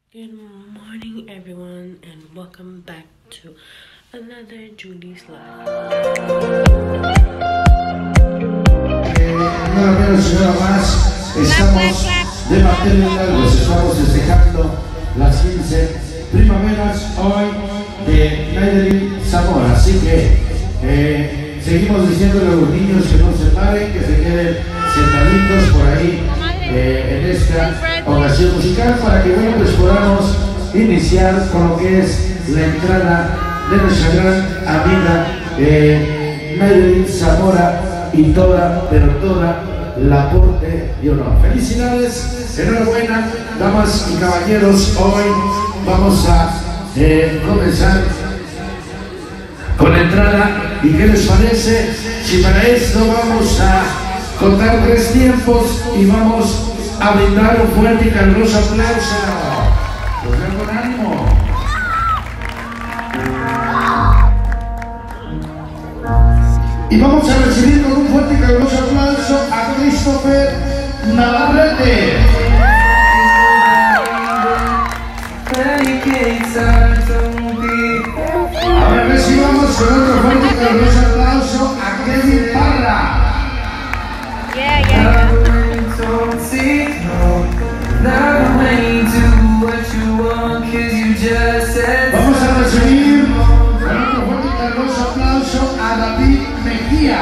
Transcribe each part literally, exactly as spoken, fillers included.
Good morning, everyone, and welcome back to another Julie's Life. Eh, una menos señora más, estamos de maternidad, pues estamos festejando las quince primaveras hoy de Maydelin Zamora, así que eh, seguimos diciéndole a los niños que no se paren, que se queden sentaditos por ahí eh, en esta ocasión musical para que bueno, pues podamos iniciar con lo que es la entrada de nuestra gran amiga eh, Maydelin Zamora y toda, pero toda la Porte de Honor. Felicidades, enhorabuena, damas y caballeros. Hoy vamos a eh, comenzar con la entrada. ¿Y qué les parece si para esto vamos a contar tres tiempos y vamos a brindar un fuerte y caluroso aplauso? Pues ven con ánimo. Y vamos a recibir con un fuerte y caluroso aplauso a Christopher Navarrete. Ahora recibamos con otro fuerte y caluroso aplauso a Kevin Parra. Yeah, yeah, yeah. Vamos a recibir con otro fuerte y caluroso aplauso a David Mejía.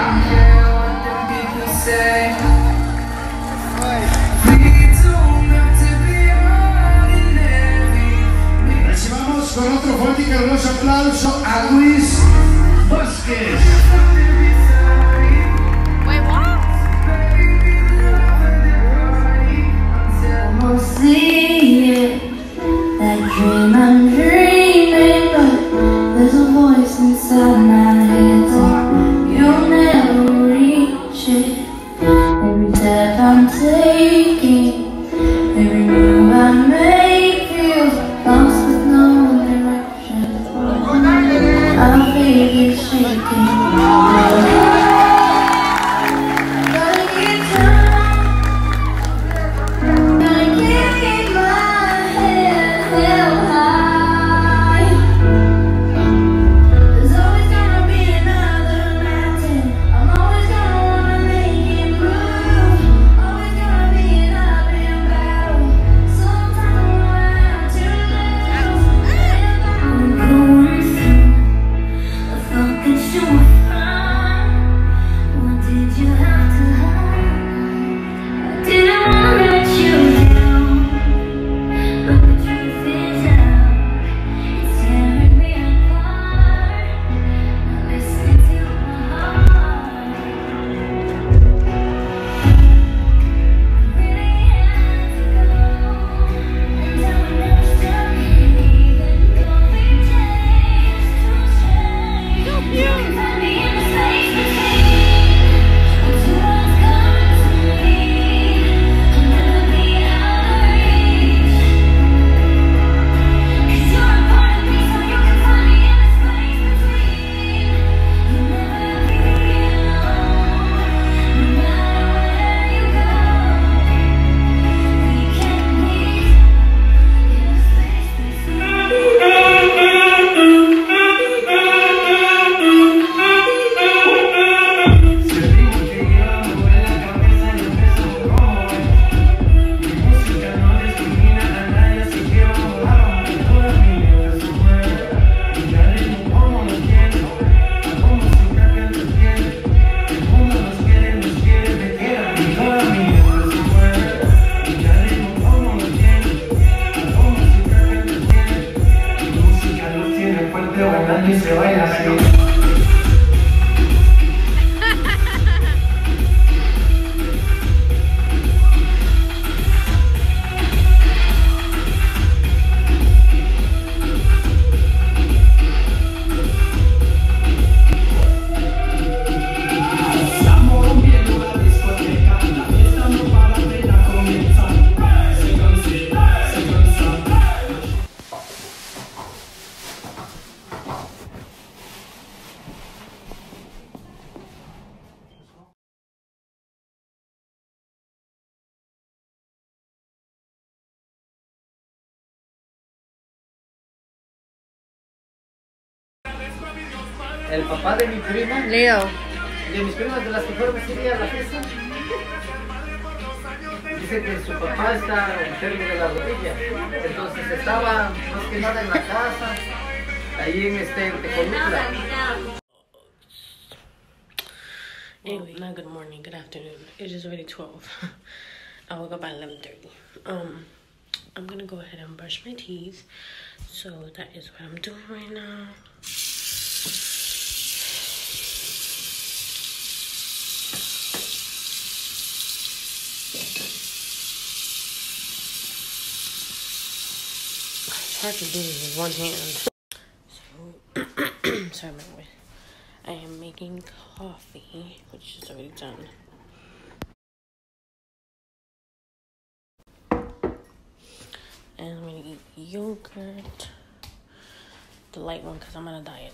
Recibamos con otro fuerte y caluroso aplauso a Luis Vázquez. Wait, what? Almost see it, that dream I'm dreaming, but there's a voice inside my head saying you'll never reach it. Every step I'm taking, every move I make feels lost with no direction. I feel it shaking. el papá de mi prima, Leo. de mis primas de las que fueron ese día a la fiesta, dice que su papá está enfermo de la rodilla. Entonces estaba más que nada en la casa, ahí en este en Tecolutla. Anyway, not good morning, good afternoon. It is already twelve. I woke up at eleven thirty. Um, I'm gonna go ahead and brush my teeth. So that is what I'm doing right now. It's hard to do this with one hand. So, sorry, my voice. I am making coffee, which is already done. And I'm gonna eat yogurt, the light one, because I'm on a diet.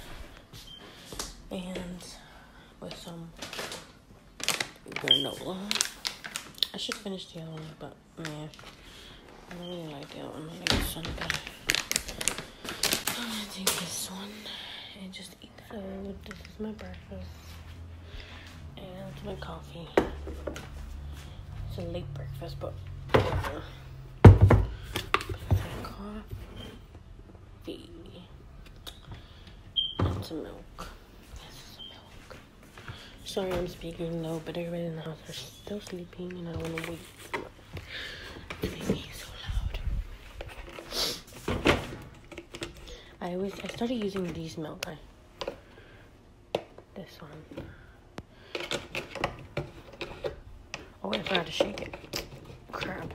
And with some granola. I should finish the other one, but man, I don't really like the other one. I like this one better. I'm gonna take this one and just eat food. This is my breakfast. And my coffee. It's a late breakfast, but whatever. Coffee and some milk. Yes, some milk. Sorry I'm speaking low, but everybody in the house are still sleeping and I don't want to wake them up. Maybe so loud. I always I started using these milk. I this one. Oh, I forgot to shake it. Crap.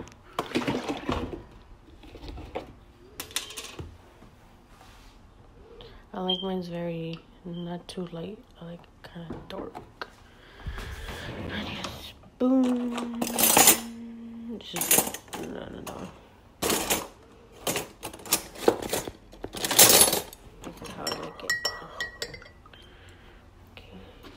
I like mine's very not too light. I like kind of dark. I need a spoon. Just no, no, no. This is how I like it. Okay.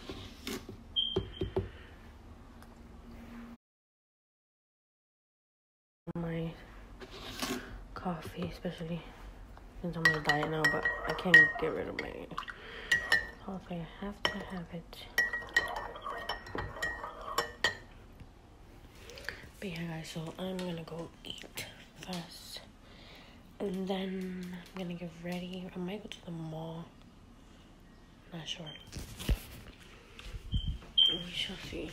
My coffee, especially. Since I'm on a diet now, but I can't get rid of my coffee. I have to have it. But yeah, guys, so I'm gonna go eat first. And then I'm gonna get ready. I might go to the mall. Not sure. We shall see.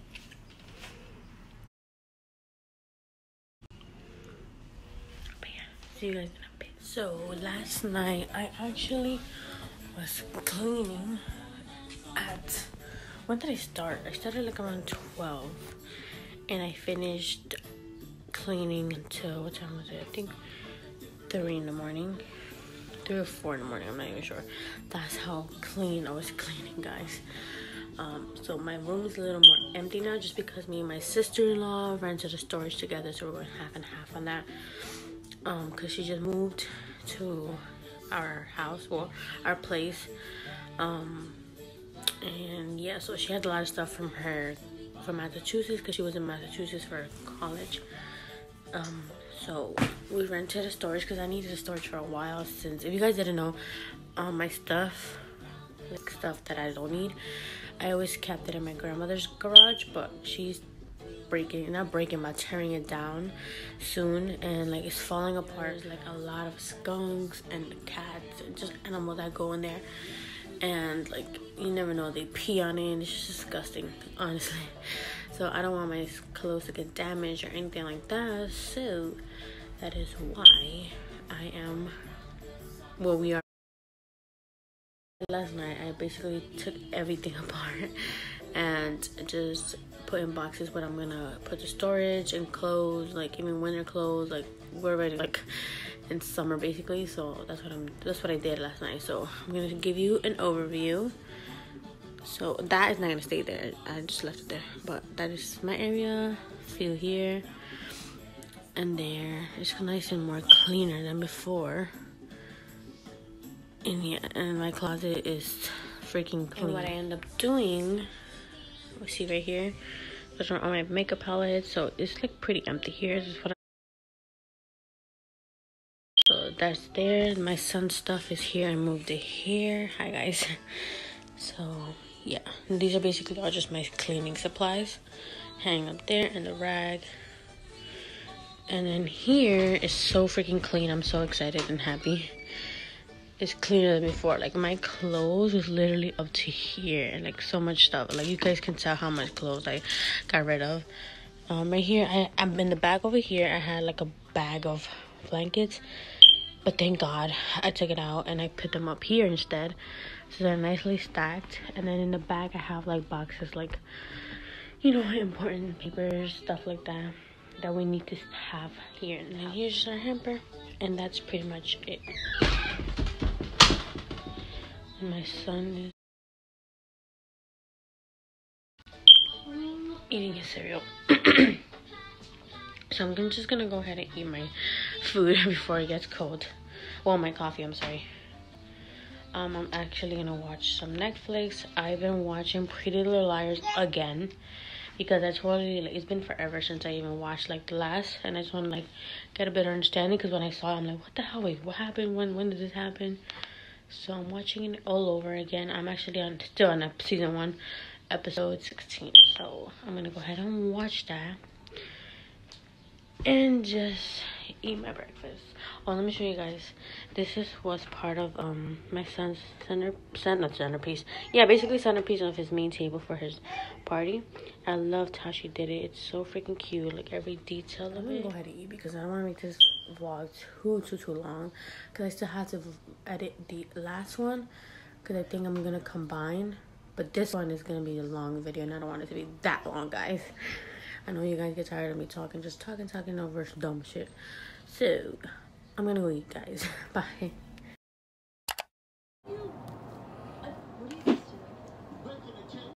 But yeah, see you guys in a bit. So last night I actually was cleaning at, when did I start? I started like around twelve and I finished cleaning until, what time was it? I think three in the morning, three or four in the morning, I'm not even sure. That's how clean I was cleaning, guys. Um, so my room is a little more empty now just because me and my sister-in-law rented a storage together, so we're going half and half on that. Um, cause she just moved to our house, well, our place, um, and yeah, so she had a lot of stuff from her, from Massachusetts, cause she was in Massachusetts for college, um, so we rented a storage, cause I needed a storage for a while, since, if you guys didn't know, um, my stuff, like stuff that I don't need, I always kept it in my grandmother's garage, but she's breaking, not breaking, but tearing it down soon, and like it's falling apart. There's like a lot of skunks and cats and just animals that go in there, and like you never know, they pee on it and it's just disgusting, honestly. So I don't want my clothes to get damaged or anything like that, so that is why I am, well, we are. Last night I basically took everything apart and just put in boxes what I'm gonna put the storage and clothes, like even winter clothes, like we're ready like in summer basically. So that's what I'm that's what I did last night. So I'm gonna give you an overview. So that is not gonna stay there, I just left it there, but that is my area. Feel here and there, it's nice and more cleaner than before. And yeah, and my closet is freaking clean. And what I end up doing, we see right here, those are all my makeup palettes, so it's like pretty empty here. This is what So that's there. My son's stuff is here. I moved it here. Hi guys. So yeah, these are basically all just my cleaning supplies. Hang up there, and the rag. And then here is so freaking clean. I'm so excited and happy. It's cleaner than before. Like, my clothes was literally up to here, and like so much stuff. Like, you guys can tell how much clothes I got rid of. Um, right here, I, I'm in the bag over here. I had like a bag of blankets, but thank God I took it out and I put them up here instead, so they're nicely stacked. And then in the bag, I have like boxes, like, you know, important papers, stuff like that, that we need to have here. And then here's our hamper, and that's pretty much it. And my son is eating his cereal. So I'm gonna, just gonna go ahead and eat my food before it gets cold. Well, my coffee, I'm sorry. Um, I'm actually gonna watch some Netflix. I've been watching Pretty Little Liars again, because I totally, like, it's been forever since I even watched like the last, and I just want to like get a better understanding, because when I saw it, I'm like, what the hell, wait, what happened, when when did this happen? So I'm watching it all over again. I'm actually on still on season one, episode sixteen, so I'm gonna go ahead and watch that and just eat my breakfast. Oh, let me show you guys. This is was part of um my son's center, center not centerpiece. Yeah, basically centerpiece of his main table for his party. I loved how she did it. It's so freaking cute. Like, every detail of it. I'm gonna go ahead and eat, because I don't want to make this vlog too too too long, because I still have to edit the last one, because I think I'm gonna combine. But this one is gonna be a long video, and I don't want it to be that long, guys. I know you guys get tired of me talking, just talking, talking over dumb shit. So, I'm gonna go eat, guys. Bye.